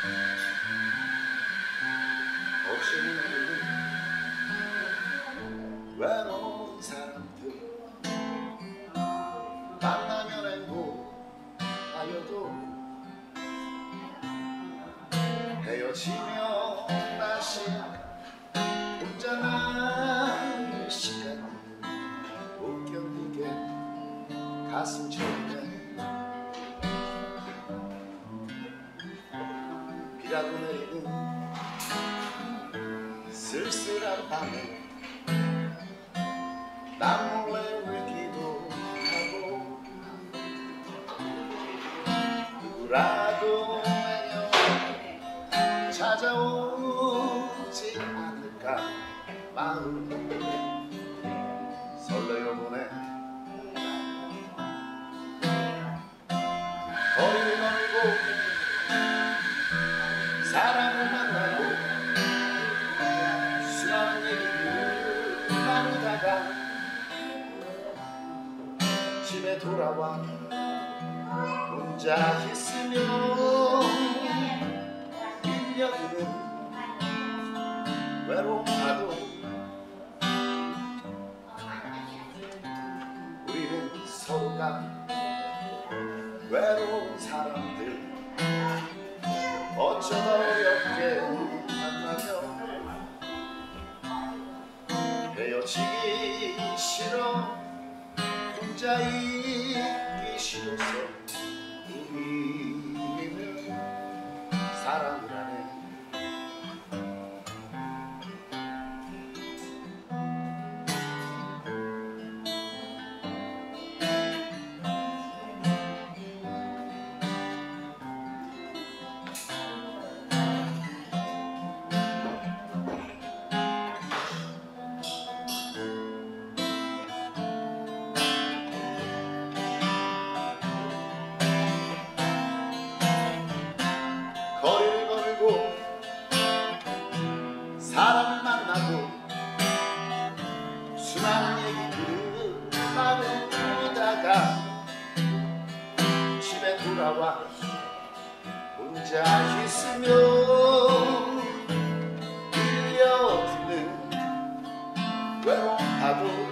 없이는 외로운 사람들 만나면 행복하여도 헤어지며 다시 혼자 남을 시간 못 견디게 가슴 저리네. 비라도 내리는 쓸쓸한 밤에 난 몰래 울기도 하고 누구라도 매년 찾아오지 않을까 마음 설레어 보내. 거리를 걸고 사람을 만나고 수많은 얘기를 나누다가 집에 돌아와 혼자 있으며 1년은 외로워도 우리는 서로가 외로운 사람들 어쩌다 어렵게 만나며 헤어지기 싫어 혼자 있기 싫어서 우리는 사랑을 하네. 거리를 걸고 사람을 만나고 수많은 얘기들을 나누다가 집에 돌아와 혼자 있으며 들려드는 외로움파도